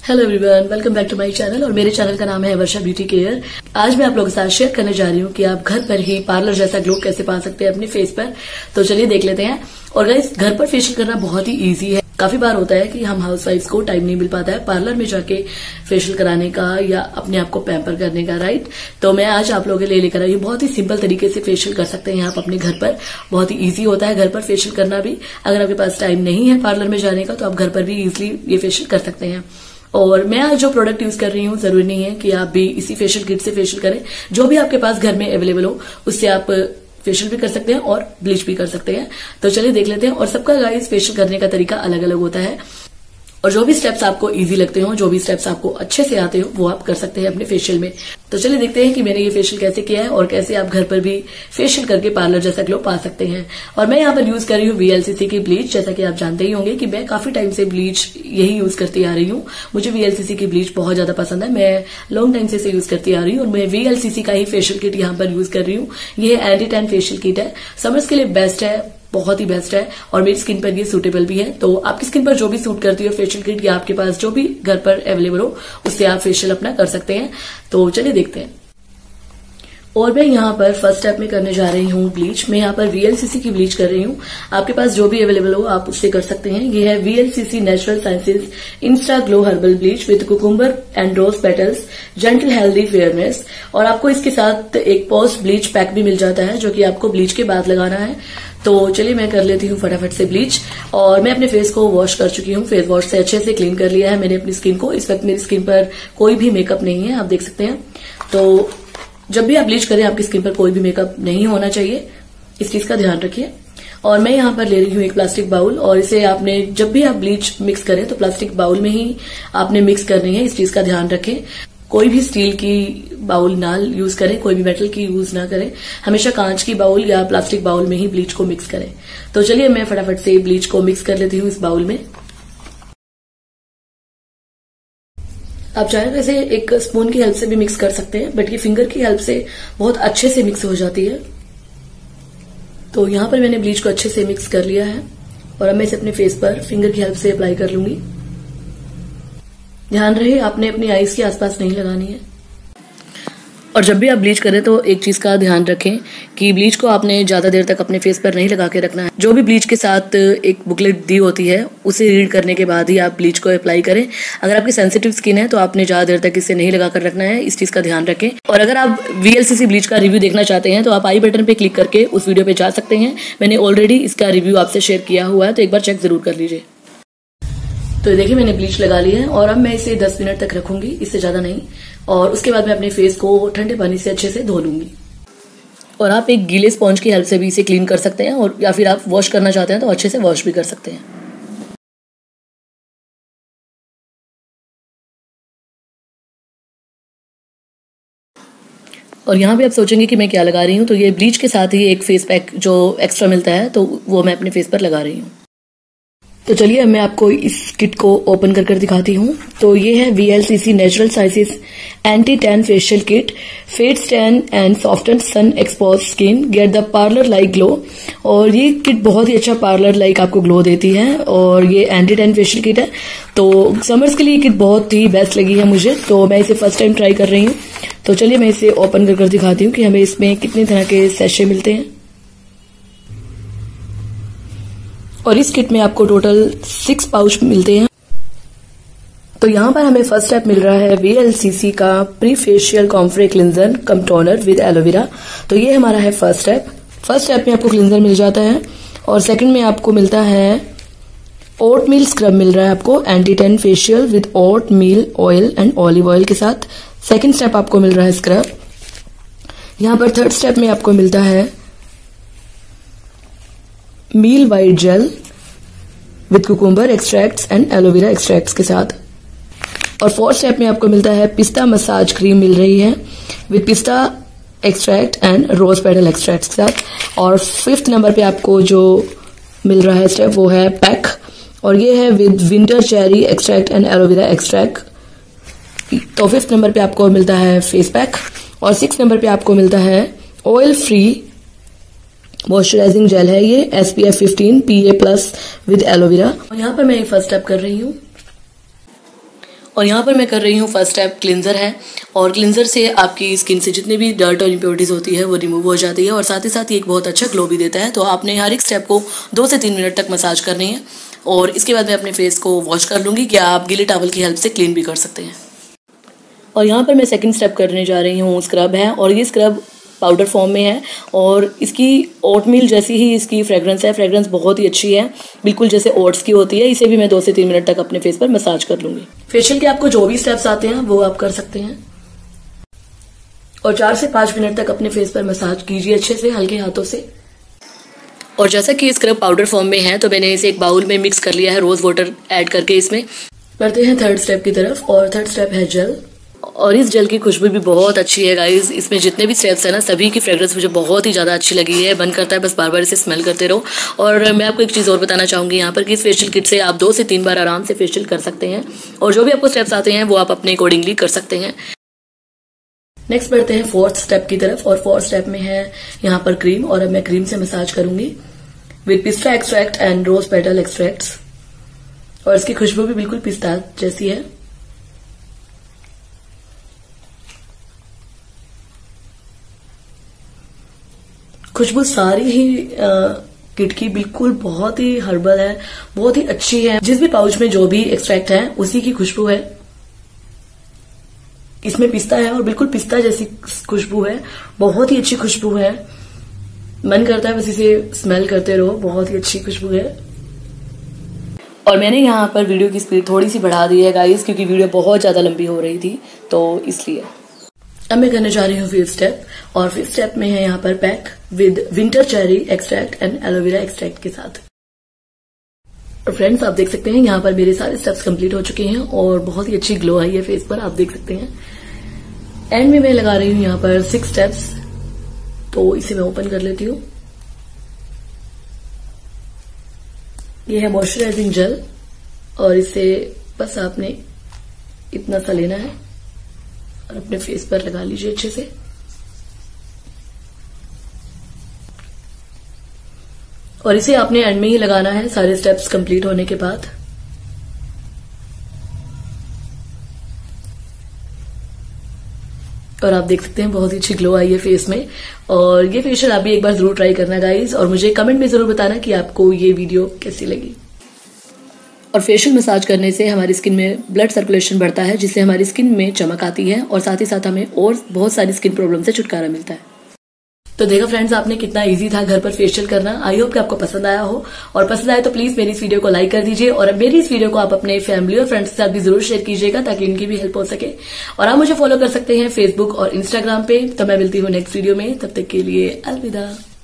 Hello everyone, welcome back to my channel. और मेरे channel का नाम है वर्षा ब्यूटी केयर। आज मैं आप लोगों के साथ शेयर करने जा रही हूँ कि आप घर पर ही पार्लर जैसा ग्लो कैसे पा सकते हैं अपने फेस पर। तो चलिए देख लेते हैं। और गाइस, घर पर फेशियल करना बहुत ही इजी है। काफी बार होता है कि हम हाउसवाइफ्स को टाइम नहीं मिल पाता है पार्लर में जाके फेशियल कराने का या अपने आप को पैम्पर करने का, राइट। तो मैं आज आप लोगों के लिए लेकर आई हूँ। बहुत ही सिंपल तरीके से फेशियल कर सकते हैं आप अपने घर पर। बहुत ही इजी होता है घर पर फेशियल करना भी। अगर आपके पास टाइम नहीं है पार्लर में जाने का तो आप घर पर भी इजिली ये फेशियल कर सकते हैं। और मैं आज जो प्रोडक्ट यूज कर रही हूँ, जरूरी नहीं है कि आप भी इसी फेशियल किट से फेशियल करें। जो भी आपके पास घर में अवेलेबल हो उससे आप फेशियल भी कर सकते हैं और ब्लीच भी कर सकते हैं। तो चलिए देख लेते हैं। और सबका गाइस फेशियल करने का तरीका अलग अलग होता है और जो भी स्टेप्स आपको इजी लगते हो, जो भी स्टेप्स आपको अच्छे से आते हो, वो आप कर सकते हैं अपने फेशियल में। तो चलिए देखते हैं कि मैंने ये फेशियल कैसे किया है और कैसे आप घर पर भी फेशियल करके पार्लर जैसा ग्लो पा सकते हैं। और मैं यहाँ पर यूज कर रही हूँ VLCC की ब्लीच। जैसा कि आप जानते ही होंगे कि मैं काफी टाइम से ब्लीच यही यूज करती आ रही हूँ। मुझे VLCC की ब्लीच बहुत ज्यादा पसंद है। मैं लॉन्ग टाइम से यूज करती आ रही हूँ और मैं VLCC का ही फेशियल किट यहाँ पर यूज कर रही हूँ। ये एंटी टैन फेशियल किट है। समर्स के लिए बेस्ट है, बहुत ही बेस्ट है और मेरी स्किन पर ये सूटेबल भी है। तो आपकी स्किन पर जो भी सूट करती हो फेशियल किट या आपके पास जो भी घर पर अवेलेबल हो उससे आप फेशियल अपना कर सकते हैं। तो चलिए देखते हैं। और मैं यहाँ पर फर्स्ट स्टेप में करने जा रही हूँ ब्लीच। मैं यहाँ पर VLCC की ब्लीच कर रही हूँ। आपके पास जो भी अवेलेबल हो आप उससे कर सकते हैं। ये है VLCC natural sciences insta glow herbal bleach with cucumber and rose petals gentle healthy fairness. और आपको इसके साथ एक पोस्ट ब्लीच पैक भी मिल जाता है जो कि आपको ब्लीच के बाद लगाना है। तो चलिए मैं कर लेती हूँ फटाफट से ब्लीच। और मैं अपने फेस को वॉश कर चुकी हूँ। फेस वॉश से अच्छे से क्लीन कर लिया है मैंने अपनी स्किन को। इस वक्त मेरी स्किन पर कोई भी मेकअप नहीं है, आप देख सकते हैं। तो जब भी आप ब्लीच करें आपकी स्किन पर कोई भी मेकअप नहीं होना चाहिए, इस चीज का ध्यान रखिए। और मैं यहाँ पर ले रही हूँ एक प्लास्टिक बाउल और इसे आपने जब भी आप ब्लीच मिक्स करें तो प्लास्टिक बाउल में ही आपने मिक्स करनी है, इस चीज का ध्यान रखें। कोई भी स्टील की बाउल ना यूज करें, कोई भी मेटल की यूज ना करें। हमेशा कांच की बाउल या प्लास्टिक बाउल में ही ब्लीच को मिक्स करें। तो चलिए मैं फटाफट से ब्लीच को मिक्स कर लेती हूँ इस बाउल में। आप चाहे तो इसे एक स्पून की हेल्प से भी मिक्स कर सकते हैं, बट ये फिंगर की हेल्प से बहुत अच्छे से मिक्स हो जाती है। तो यहाँ पर मैंने ब्लीच को अच्छे से मिक्स कर लिया है और अब मैं इसे अपने फेस पर फिंगर की हेल्प से अप्लाई कर लूंगी। ध्यान रहे आपने अपनी आईज के आसपास नहीं लगानी है। और जब भी आप ब्लीच करें तो एक चीज का ध्यान रखें कि ब्लीच को आपने ज्यादा देर तक अपने फेस पर नहीं लगा के रखना है। जो भी ब्लीच के साथ एक बुकलेट दी होती है उसे रीड करने के बाद ही आप ब्लीच को अप्लाई करें। अगर आपकी सेंसिटिव स्किन है तो आपने ज्यादा देर तक इसे नहीं लगा कर रखना है, इस चीज का ध्यान रखें। और अगर आप VLCC ब्लीच का रिव्यू देखना चाहते हैं तो आप आई बटन पे क्लिक करके उस वीडियो पे जा सकते हैं। मैंने ऑलरेडी इसका रिव्यू आपसे शेयर किया हुआ है, तो एक बार चेक जरूर कर लीजिए। तो देखिए मैंने ब्लीच लगा ली है और अब मैं इसे 10 मिनट तक रखूंगी, इससे ज्यादा नहीं। और उसके बाद मैं अपने फेस को ठंडे पानी से अच्छे से धो लूंगी। और आप एक गीले स्पॉन्ज की हेल्प से भी इसे क्लीन कर सकते हैं और या फिर आप वॉश करना चाहते हैं तो अच्छे से वॉश भी कर सकते हैं। और यहाँ भी आप सोचेंगे कि मैं क्या लगा रही हूँ, तो ये ब्लीच के साथ ही एक फेस पैक जो एक्स्ट्रा मिलता है तो वो मैं अपने फेस पर लगा रही हूँ। तो चलिए अब मैं आपको इस किट को ओपन कर दिखाती हूँ। तो ये है VLCC natural sciences anti tan facial kit, fades tan and soften sun expose skin, get the parlour like glow. और ये किट बहुत ही अच्छा पार्लर लाइक आपको ग्लो देती है और ये एंटी टैन फेशियल किट है। तो समर्स के लिए ये किट बहुत ही बेस्ट लगी है मुझे, तो मैं इसे फर्स्ट टाइम ट्राई कर रही हूँ। तो चलिए मैं इसे ओपन कर दिखाती हूँ कि हमें इसमें कितने तरह के सैशे मिलते हैं। और इस किट में आपको टोटल 6 पाउच मिलते हैं। तो यहाँ पर हमें फर्स्ट स्टेप मिल रहा है VLCC का pre facial comfrey cleanser cum toner with aloe vera. तो ये हमारा है फर्स्ट स्टेप। फर्स्ट स्टेप में आपको क्लिंजर मिल जाता है और सेकंड में आपको मिलता है ओट मील स्क्रब मिल रहा है आपको anti tan facial with oatmeal oil and olive oil के साथ। सेकंड स्टेप आपको मिल रहा है स्क्रब। यहाँ पर थर्ड स्टेप में आपको मिलता है meal white gel with cucumber extracts and aloe vera extracts के साथ। और फोर्थ स्टेप में आपको मिलता है पिस्ता मसाज क्रीम मिल रही है with pista extract and rose petal extracts के साथ। और फिफ्थ नंबर पे आपको जो मिल रहा है स्टेप वो है पैक और ये है with winter cherry extract and aloe vera extract. तो फिफ्थ नंबर पे आपको मिलता है फेस पैक और सिक्स नंबर पे आपको मिलता है ऑयल फ्री मॉइस्चराइजिंग जेल है ये SPF 15 PA+ विद एलोवेरा। यहाँ पर मैं फर्स्ट स्टेप कर रही हूँ और यहाँ पर मैं कर रही हूँ फर्स्ट स्टेप क्लिनजर है, और क्लिनजर से आपकी स्किन से जितनी भी डर्ट और इम्प्योरिटीज़ होती है वो रिमूव हो जाती है, और साथ ही साथ ये एक बहुत अच्छा ग्लो भी देता है। तो आपने हर एक स्टेप को 2 से 3 मिनट तक मसाज करनी है, और इसके बाद मैं अपने फेस को वॉश कर लूँगी, कि आप गीले टॉवल की हेल्प से क्लीन भी कर सकते हैं। और यहाँ पर मैं सेकंड स्टेप करने जा रही हूँ स्क्रब है, और ये स्क्रब पाउडर फॉर्म में है, और इसकी ओटमील जैसी ही इसकी फ्रेगरेंस है। फ्रेगरेंस बहुत ही अच्छी है, बिल्कुल जैसे ओट्स की होती है। इसे भी मैं 2 से 3 मिनट तक अपने फेस पर मसाज कर लूँगी। फेशियल के आपको जो भी स्टेप्स आते हैं वो आप कर सकते हैं, और 4 से 5 मिनट तक अपने फेस पर मसाज कीजिए अच्छे से, हल्के हाथों से। और जैसा कि स्क्रब पाउडर फॉर्म में है तो मैंने इसे एक बाउल में मिक्स कर लिया है रोज वाटर ऐड करके। इसमें बढ़ते हैं थर्ड स्टेप की तरफ, और थर्ड स्टेप है जेल। और इस जेल की खुशबू भी बहुत अच्छी है गाइज। इसमें जितने भी स्टेप्स है ना, सभी की फ्रेग्रेंस मुझे बहुत ही ज़्यादा अच्छी लगी है। मन करता है बस बार बार इसे स्मेल करते रहो। और मैं आपको एक चीज़ और बताना चाहूँगी यहाँ पर कि इस फेशियल किट से आप 2 से 3 बार आराम से फेशियल कर सकते हैं, और जो भी आपको स्टेप्स आते हैं वो आप अपने अकॉर्डिंगली कर सकते हैं। नेक्स्ट बढ़ते हैं फोर्थ स्टेप की तरफ, और फोर्थ स्टेप में है यहाँ पर क्रीम, और अब मैं क्रीम से मसाज करूंगी with pista extract and rose petal extracts. और इसकी खुशबू भी बिल्कुल पिस्ता जैसी है। खुशबू सारी ही किट की बिल्कुल बहुत ही हर्बल है, बहुत ही अच्छी है। जिस भी पाउच में जो भी एक्सट्रैक्ट है उसी की खुशबू है। इसमें पिस्ता है और बिल्कुल पिस्ता जैसी खुशबू है, बहुत ही अच्छी खुशबू है। मन करता है बस इसे स्मेल करते रहो, बहुत ही अच्छी खुशबू है। और मैंने यहाँ पर वीडियो की स्पीड थोड़ी सी बढ़ा दी है गाइस, क्योंकि वीडियो बहुत ज्यादा लंबी हो रही थी, तो इसलिए। अब मैं करने जा रही हूँ फिफ्थ स्टेप, और फिफ्थ स्टेप में है यहाँ पर pack with winter cherry extract and aloe vera extract के साथ। और फ्रेंड्स आप देख सकते हैं यहाँ पर मेरे सारे स्टेप्स कंप्लीट हो चुके हैं, और बहुत ही अच्छी ग्लो आई है फेस पर, आप देख सकते हैं। एंड में मैं लगा रही हूँ यहाँ पर 6 स्टेप्स, तो इसे मैं ओपन कर लेती हूँ। ये है मॉइस्चराइजिंग जेल, और इसे बस आपने इतना सा लेना है और अपने फेस पर लगा लीजिए अच्छे से। और इसे आपने एंड में ही लगाना है सारे स्टेप्स कंप्लीट होने के बाद। और आप देख सकते हैं बहुत ही अच्छी ग्लो आई है फेस में। और ये फेशियल आप भी एक बार जरूर ट्राई करना गाइज, और मुझे कमेंट में जरूर बताना कि आपको ये वीडियो कैसी लगी। और फेशियल मसाज करने से हमारी स्किन में ब्लड सर्कुलेशन बढ़ता है, जिससे हमारी स्किन में चमक आती है, और साथ ही साथ हमें और बहुत सारी स्किन प्रॉब्लम से छुटकारा मिलता है। तो देखा फ्रेंड्स आपने कितना इजी था घर पर फेशियल करना। आई होप कि आपको पसंद आया हो, और पसंद आए तो प्लीज मेरी इस वीडियो को लाइक कर दीजिए, और अब मेरी इस वीडियो को आप अपने फैमिली और फ्रेंड्स के साथ भी जरूर शेयर कीजिएगा, ताकि उनकी भी हेल्प हो सके। और आप मुझे फॉलो कर सकते हैं फेसबुक और इंस्टाग्राम पे। तो मैं मिलती हूँ नेक्स्ट वीडियो में, तब तक के लिए अलविदा।